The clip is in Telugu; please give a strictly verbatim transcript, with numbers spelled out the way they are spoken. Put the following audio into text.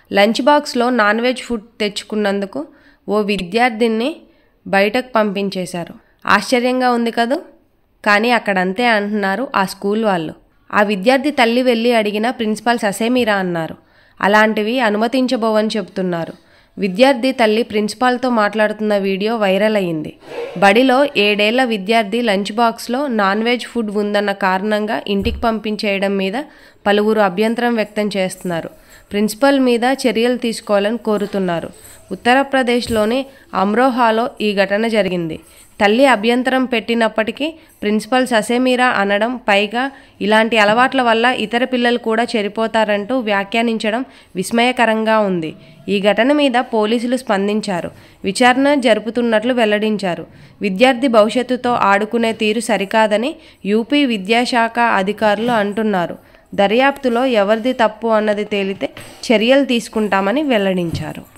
లంచ్ బాక్స్లో నాన్ వెజ్ ఫుడ్ తెచ్చుకున్నందుకు ఓ విద్యార్థిని బయటకు పంపించేశారు. ఆశ్చర్యంగా ఉంది కదూ. కానీ అక్కడంతే అంటున్నారు ఆ స్కూల్ వాళ్ళు. ఆ విద్యార్థి తల్లి వెళ్ళి అడిగిన ప్రిన్సిపాల్ ససేమిరా అన్నారు. అలాంటివి అనుమతించబోవని చెబుతున్నారు. విద్యార్థి తల్లి ప్రిన్సిపాల్తో మాట్లాడుతున్న వీడియో వైరల్ అయ్యింది. బడిలో ఏడేళ్ల విద్యార్థి లంచ్ బాక్స్లో నాన్ వెజ్ ఫుడ్ ఉందన్న కారణంగా ఇంటికి పంపించేయడం మీద పలువురు అభ్యంతరం వ్యక్తం చేస్తున్నారు. ప్రిన్సిపల్ మీద చర్యలు తీసుకోవాలని కోరుతున్నారు. ఉత్తరప్రదేశ్లోని అమ్రోహాలో ఈ ఘటన జరిగింది. తల్లి అభ్యంతరం పెట్టినప్పటికీ ప్రిన్సిపల్ ససేమిరా అనడం, పైగా ఇలాంటి అలవాట్ల వల్ల ఇతర పిల్లలు కూడా చెడిపోతారంటూ వ్యాఖ్యానించడం విస్మయకరంగా ఉంది. ఈ ఘటన మీద పోలీసులు స్పందించారు. విచారణ జరుపుతున్నట్లు వెల్లడించారు. విద్యార్థి భవిష్యత్తుతో ఆడుకునే తీరు సరికాదని యూపీ విద్యాశాఖ అధికారులు అంటున్నారు. దర్యాప్తులో ఎవరిది తప్పు అన్నది తేలితే చర్యలు తీసుకుంటామని వెల్లడించారు.